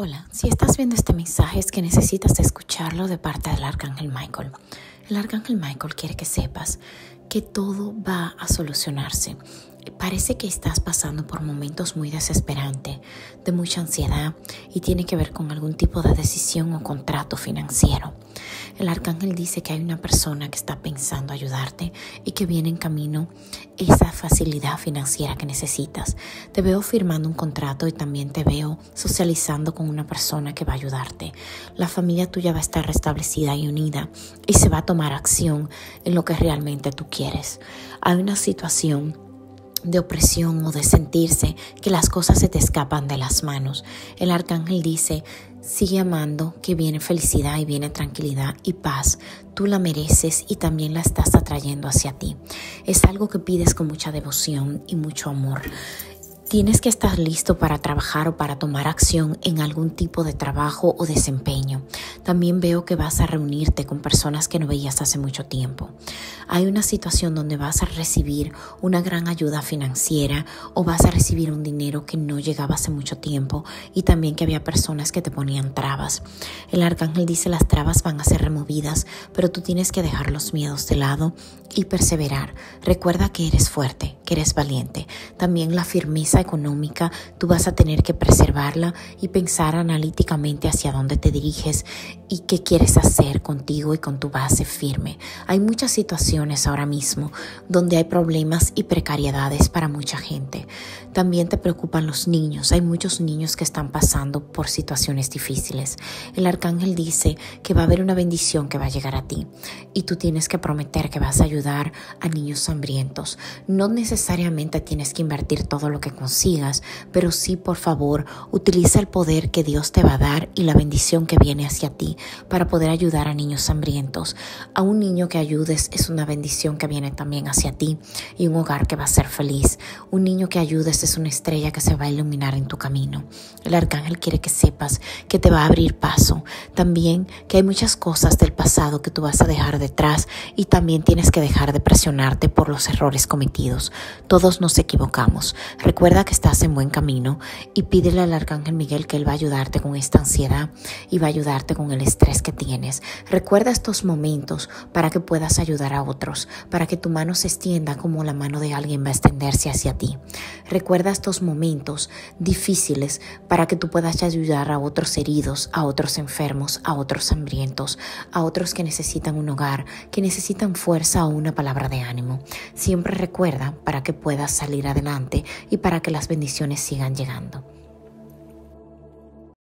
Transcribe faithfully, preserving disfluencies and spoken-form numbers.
Hola, si estás viendo este mensaje es que necesitas escucharlo de parte del Arcángel Michael. El Arcángel Michael quiere que sepas que todo va a solucionarse. Parece que estás pasando por momentos muy desesperantes, de mucha ansiedad y tiene que ver con algún tipo de decisión o contrato financiero. El arcángel dice que hay una persona que está pensando ayudarte y que viene en camino esa facilidad financiera que necesitas. Te veo firmando un contrato y también te veo socializando con una persona que va a ayudarte. La familia tuya va a estar restablecida y unida y se va a tomar acción en lo que realmente tú quieres. Hay una situación de opresión o de sentirse que las cosas se te escapan de las manos. El arcángel dice: sigue amando, que viene felicidad y viene tranquilidad y paz. Tú la mereces y también la estás atrayendo hacia ti. Es algo que pides con mucha devoción y mucho amor. Tienes que estar listo para trabajar o para tomar acción en algún tipo de trabajo o desempeño. También veo que vas a reunirte con personas que no veías hace mucho tiempo. Hay una situación donde vas a recibir una gran ayuda financiera o vas a recibir un dinero que no llegaba hace mucho tiempo y también que había personas que te ponían trabas. El arcángel dice: las trabas van a ser removidas, pero tú tienes que dejar los miedos de lado y perseverar. Recuerda que eres fuerte, que eres valiente. También la firmeza económica, tú vas a tener que preservarla y pensar analíticamente hacia dónde te diriges y qué quieres hacer contigo y con tu base firme. Hay muchas situaciones ahora mismo donde hay problemas y precariedades para mucha gente. También te preocupan los niños. Hay muchos niños que están pasando por situaciones difíciles. El arcángel dice que va a haber una bendición que va a llegar a ti y tú tienes que prometer que vas a ayudar a niños hambrientos. No necesariamente tienes que invertir todo lo que consigas, pero sí, por favor, utiliza el poder que Dios te va a dar y la bendición que viene hacia ti para poder ayudar a niños hambrientos. A un niño que ayudes es una bendición que viene también hacia ti y un hogar que va a ser feliz. Un niño que ayudes es una estrella que se va a iluminar en tu camino. El arcángel quiere que sepas que te va a abrir paso. También que hay muchas cosas del pasado que tú vas a dejar detrás y también tienes que dejar de presionarte por los errores cometidos. Todos nos equivocamos. Recuerda que estás en buen camino y pídele al arcángel Miguel que él va a ayudarte con esta ansiedad y va a ayudarte con el estrés que tienes. Recuerda estos momentos para que puedas ayudar a otros, para que tu mano se extienda como la mano de alguien va a extenderse hacia ti. Recuerda estos momentos difíciles para que tú puedas ayudar a otros heridos, a otros enfermos, a otros hambrientos, a otros que necesitan un hogar, que necesitan fuerza o una palabra de ánimo. Siempre recuerda para que puedas salir adelante y para que las bendiciones sigan llegando.